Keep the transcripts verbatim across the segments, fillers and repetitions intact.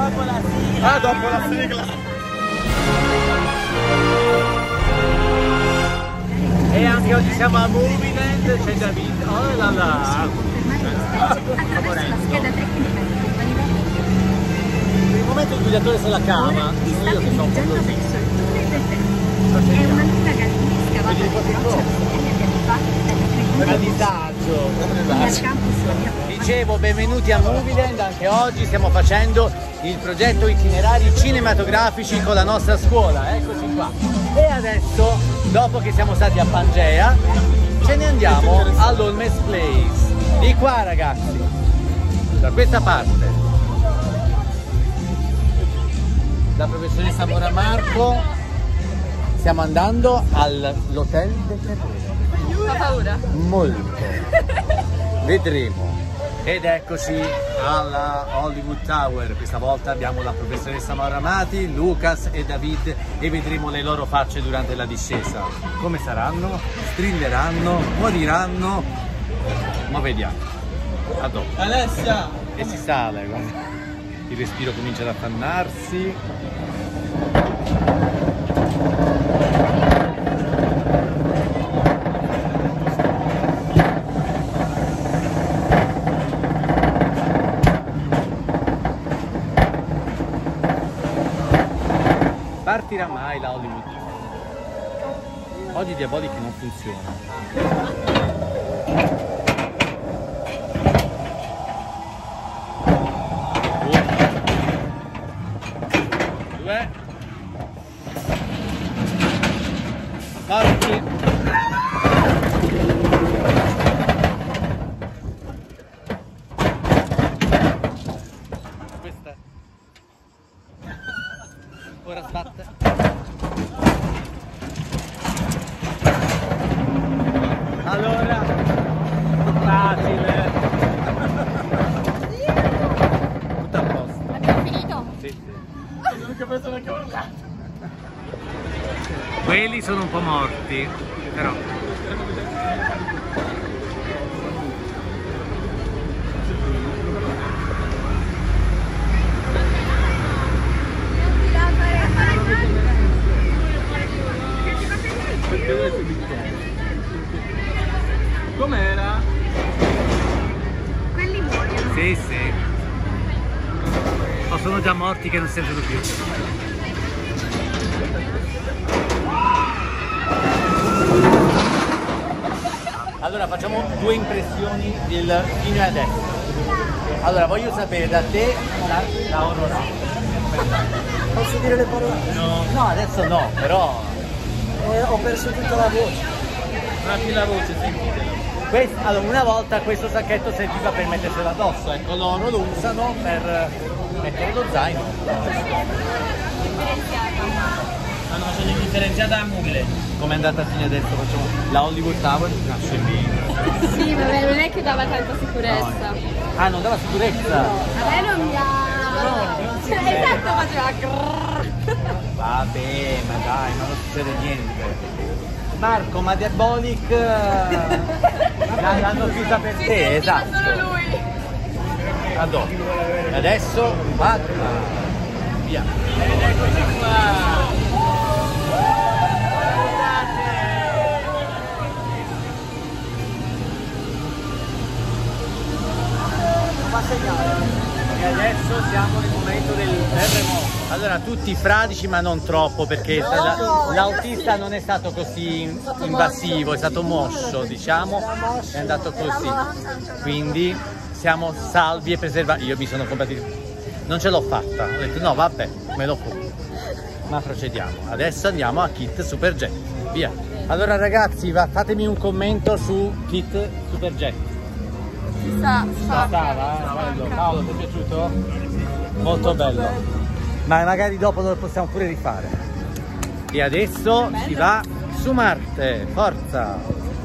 Dopo la sigla. Ah, dopo la sigla. E anche oggi siamo a Movieland, c'è David. Oh là là. Per il momento il guidatore se la cava. Io che sono un po' così. È una lunga gallerisca, va A disagio. Dicevo, benvenuti a Movieland, anche oggi stiamo facendo il progetto Itinerari Cinematografici con la nostra scuola, eccoci qua. E adesso, dopo che siamo stati a Pangea, ce ne andiamo all'Holmes Place. Di qua ragazzi, da questa parte. La professoressa Mora Marco, stiamo andando all'Hotel del Terrore. Fa paura. Molto. Vedremo. Ed eccoci alla Hollywood Tower. Questa volta abbiamo la professoressa Maura Amati, Lucas e David e vedremo le loro facce durante la discesa. Come saranno? Strilleranno? Moriranno? Ma vediamo. A dopo. Alessia! E si sale, guarda. Il respiro comincia ad affannarsi. Partirà mai la Hollywood? Oggi Diabolic non funziona. Due. Parti. Questa. Ora sbatte. Allora, facile. Tutto a posto. Abbiamo finito? Sì, sì. L'unica persona che ho urlato. Quelli sono un po' morti, però. Com'era? Quelli muoiono. Sì, sì. O sono già morti che non sentono più. Allora facciamo due impressioni del fino e adesso. Allora voglio sapere da te la, la Aurora. Posso dire le parole? No, no, adesso no, però. Eh, ho perso tutta la voce. Non ha più la voce, sentitelo. Quest- allora, una volta questo sacchetto serviva per metterselo addosso, ecco, loro lo usano per mettere lo zaino. Stanno facendo indifferenziata a Movieland. Come è andata fino adesso? Facciamo la Hollywood Tower? Sì, vabbè, non è che dava tanta sicurezza. Ah, non dava sicurezza? A me non mi ha... Cioè, esatto, faceva grrrr. Vabbè, ma dai, ma non succede niente. Marco, ma Diabolic l'hanno chiusa per te, esatto. Solo lui. A dopo. E adesso fatta. Via. Ed eccoci qua. Fa segnale. E adesso siamo nel momento del terremoto. Allora tutti fradici ma non troppo perché la- l'autista non è stato così invasivo, è stato moscio diciamo, è andato così. Quindi siamo salvi e preservati. Io mi sono comprato, non ce l'ho fatta, ho detto no vabbè, me lo compro. Ma procediamo, adesso andiamo a Kit Superjet, via. Allora ragazzi, va, fatemi un commento su Kit Superjet. Si sta, Stava, eh? Bello. Paolo, ti è piaciuto? Molto bello. Ma magari dopo lo possiamo pure rifare. E adesso si va su Marte, forza!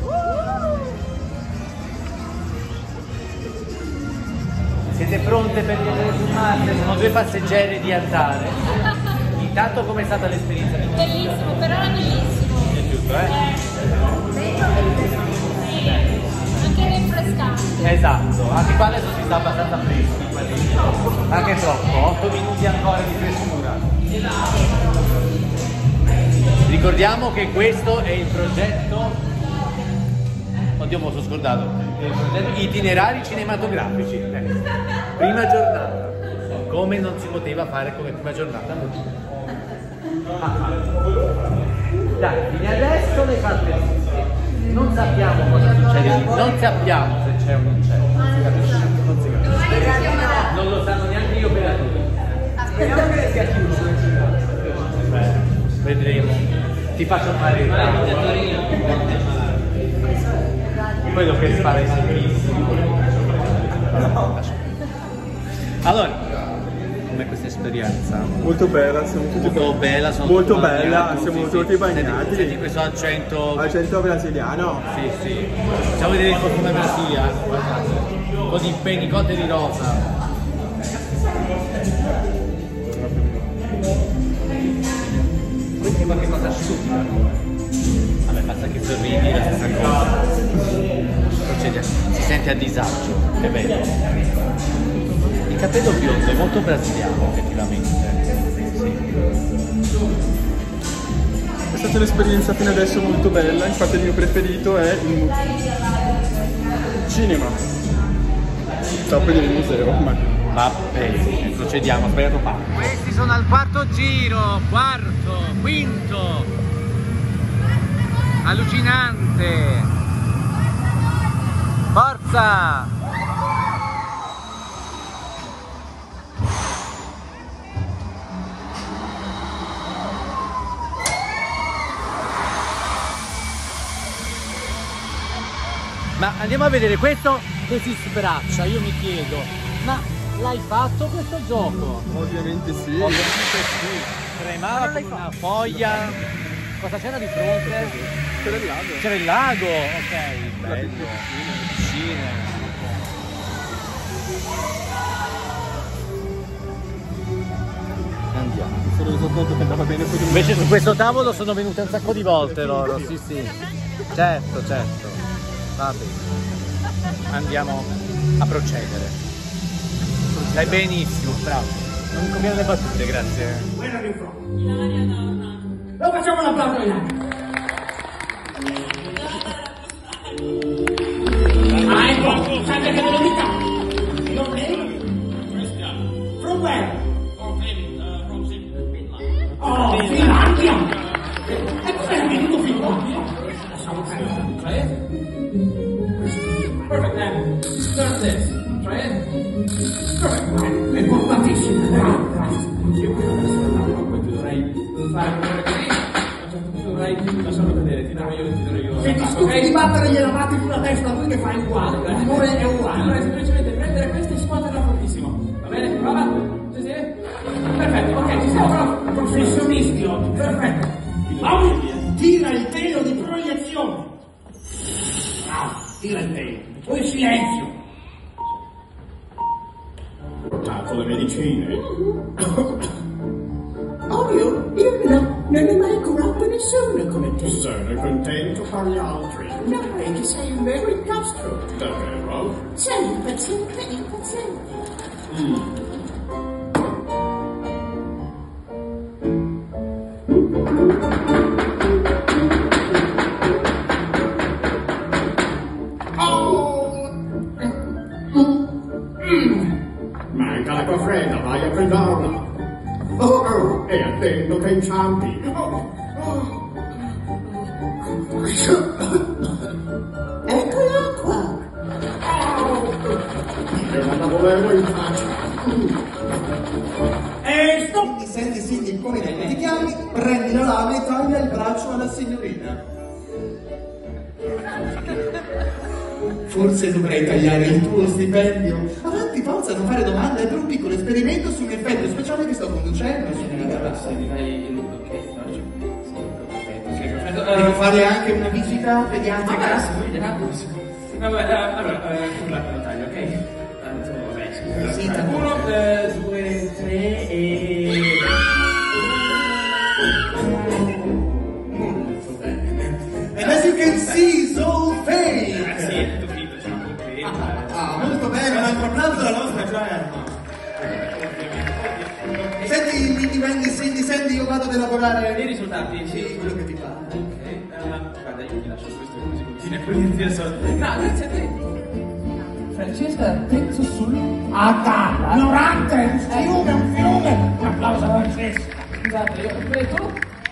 Siete pronte per viaggiare su Marte? Sono due passeggeri di altare. Intanto com'è stata l'esperienza? Bellissimo, per ora bellissimo. È piaciuto, eh? Anche rinfrescante. Esatto, anche qua adesso si sta abbastanza freschi, anche troppo, otto minuti ancora di frescura. Ricordiamo che questo è il progetto, oddio mi sono scordato, il progetto itinerari cinematografici, eh. Prima giornata, come non si poteva fare come prima giornata. Ah. Dai, fino adesso le fatte. Non sappiamo cosa succede, non sappiamo se c'è o non c'è, non si capisce, non si capisce. Non lo sanno neanche gli operatori. Speriamo che sia chiuso. Beh, vedremo. Ti faccio fare il quello che spara i servizi. Allora, com'è questa esperienza? Molto bella, siamo tutti molto bella, sono molto tutti bella, bagnati, siamo sì, tutti sì. bagnati. Senti, senti questo accento. Accento brasiliano. Sì, sì. Facciamo vedere il costume Brasilia. Con i penicotte di rosa. Quindi qualche cosa asciutta. Vabbè, basta che sorridi, la stessa cosa. Procede, si sente a disagio, è bello. Il capello biondo è molto brasiliano, effettivamente. Sì. È stata un'esperienza fino adesso molto bella, infatti il mio preferito è il cinema. Stavo per dire il museo, ma... Vabbè, procediamo, ho sbagliato parte. Questi sono al quarto giro, quarto, quinto. Allucinante. Forza! Ma andiamo a vedere questo che si sbraccia, io mi chiedo, ma l'hai fatto questo gioco? Ovviamente sì. Ovviamente sì. Tremava come una foglia. Cosa c'era di fronte? C'era il lago. C'era il lago, ok, bello. Piscine. Andiamo. Mi sono reso conto che andava bene poi. Invece su questo tavolo sono venute un sacco di volte loro, sì sì. Certo, certo. Va bene. Andiamo a procedere. Dai benissimo, bravo. Non mi conviene le battute, grazie. Lo facciamo un applauso in Ah, ecco, sapete che ve lo dica? Your name? Christian. From where? From Finland. Oh, Finlandia! E come è venuto Finlandia? Lasciamo perdere. Perfect, man. Start this. Try it. Perfect. È importantissimo. Io dovrei fare come così. A un certo punto dovrei lasciarlo vedere. Ti darò io, ti darò io. Se ti stufi di battere gli elevati sulla testa, lui che fa uguale. Il rumore è uguale. Allora semplicemente prendere questo e scuoterla fortissimo. Va bene? Prova? Sì, sì? Perfetto, ok, ci siamo però professionisti oggi. Perfetto. Paolo, tira il telo di proiezione. Bravo, tira il telo. Poi silenzio. Portato le medicine. Ovvio, io no, non ho mai curato nessuno come te. Sono contento per gli altri. No, è che sei un vero incastro. Davvero? Sei un paziente impaziente. Mm. Manca l'acqua fredda, vai a prenderla. Oh, oh, e attendo che inciampi. Oh, oh. Ecco l'acqua. Oh, e non la volevo in faccia. E stop! Ti senti figli come dei ti chiami, prendi la lama e taglia il braccio alla signorina. Forse dovrei tagliare il tuo stipendio. Avanti, forza, non fare domande, è per un piccolo esperimento su un effetto speciale che sto conducendo. Devo fare anche una visita pediatrica. Vabbè, allora, nulla con taglio, ok? Tanto, vabbè, Sì, uno, due, tre e... Molto bene. And as you can see, it's all fake. Sì, è tutto finito, c'è un po' qui. dipendi, se disendi io vado ad elaborare I risultati, sì, quello che ti pare. Ok, uh, guarda, io ti lascio questo così continui a dirti adesso. No, grazie a te. Francesca, terzo sul... Ah, calla, ignorante, un fiume, un fiume. Un applauso a Francesca. Scusate, io ho detto...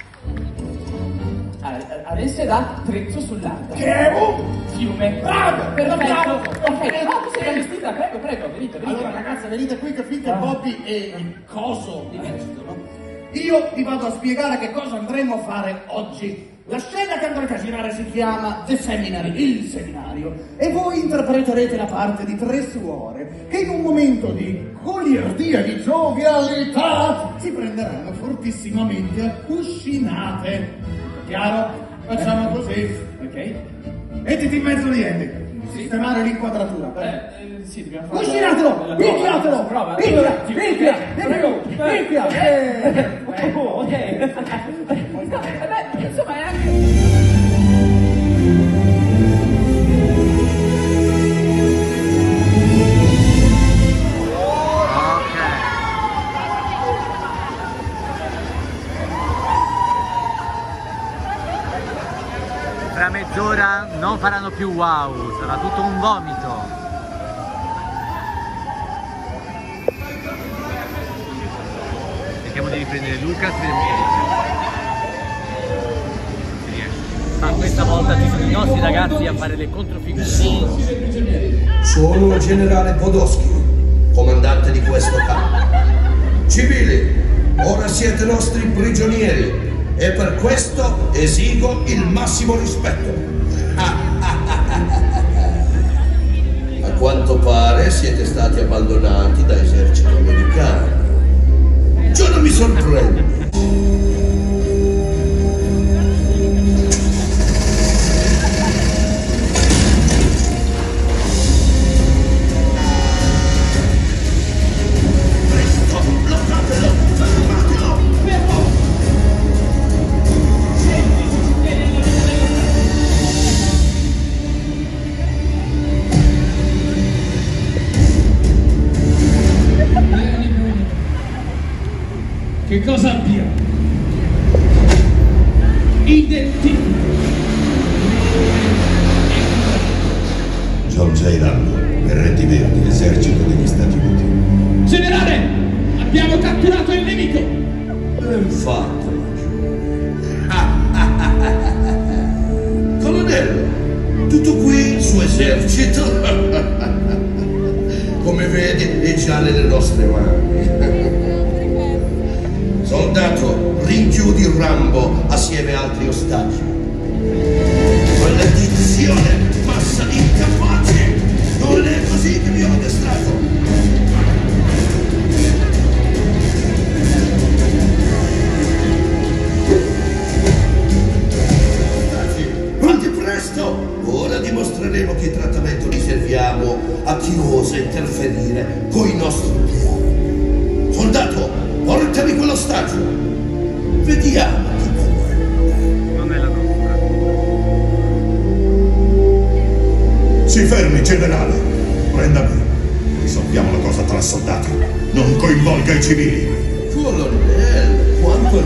Adesso è da Trezzo sull'Arda. Che è un fiume. Bravo! Perfetto! Bravo! Perfetto! No, sei vestita, prego, prego, venite, venite. Allora ragazze, venite qui che finché Bobby e il coso di vestono, io vi vado a spiegare che cosa andremo a fare oggi. La scena che andrete a girare si chiama The Seminary, il seminario, e voi interpreterete la parte di tre suore che in un momento di goliardia, di giovialità, si prenderanno fortissimamente a cuscinate. Chiaro? Facciamo così. Ok? Mettiti in mezzo di Andy. Sistemare l'inquadratura. Eh, eh, sì, dobbiamo fare... Cuscinatelo! Picchiatelo! Prova! Picchia! Picchia! Picchia! Picchia! Eh, ok. Beh, insomma è anche... Tra mezz'ora non faranno più wow, sarà tutto un vomito. Cerchiamo di riprendere Lucas, vedremo che riesce. Ma questa volta ci sono i nostri ragazzi a fare le controfigure. Sono il generale Podosky, comandante di questo campo. Civili, ora siete nostri prigionieri. E per questo esigo il massimo rispetto. A quanto pare siete stati abbandonati da esercito americano. Ciò non mi sorprende. Che cosa abbiamo? Identifica. John J. Rambo, Berretti Verdi, esercito degli Stati Uniti. Generale, abbiamo catturato il nemico. Ben fatto. Colonnello, tutto qui il suo esercito? Come vedi, è già nelle nostre mani. Soldato, rinchiudi Rambo assieme a altri ostaggi. Maledizione, massa di incapaci! Non è così che vi ho addestrato! Ostaggi, fate presto! Ora dimostreremo che trattamento riserviamo a chi osa interferire con i nostri piani. Soldato! Portami quell'ostaggio! Vediamo chi comanda. Non è la nostra. Si fermi, generale! Prenda me. Risolviamo la cosa tra soldati. Non coinvolga i civili. Colonnello, quanto è...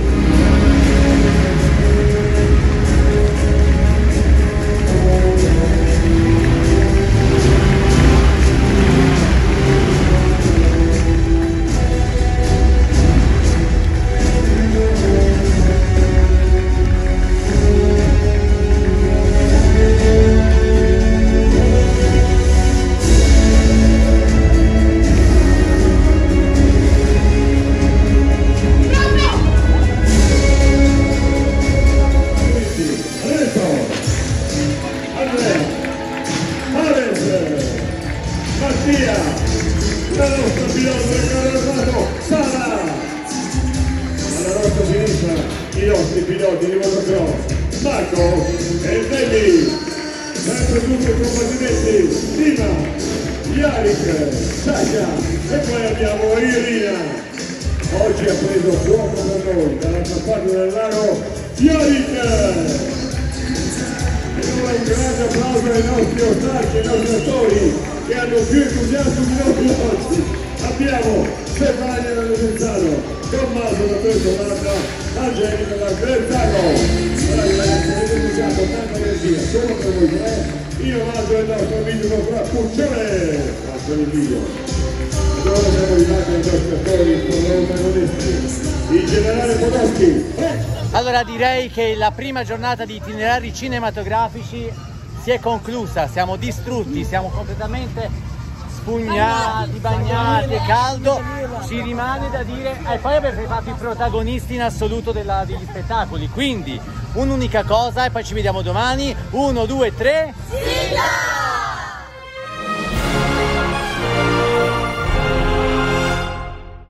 abbiamo Stefania da Veneziano, Tommaso da Pesco Marca, Angelica da Veneziano. Bravi ragazzi, avete usato tanta energia, solo per voi tre, in omaggio al nostro amico Frappuccione. Grazie del video. Ed ora siamo arrivati ai nostri attori protagonisti, il generale Podolski. Allora direi che la prima giornata di itinerari cinematografici si è conclusa, siamo distrutti, siamo completamente spugnati, bagnati, è caldo, ci rimane da dire, e poi avete fatto i protagonisti in assoluto della, degli spettacoli, quindi un'unica cosa e poi ci vediamo domani, uno, due, tre, sigla!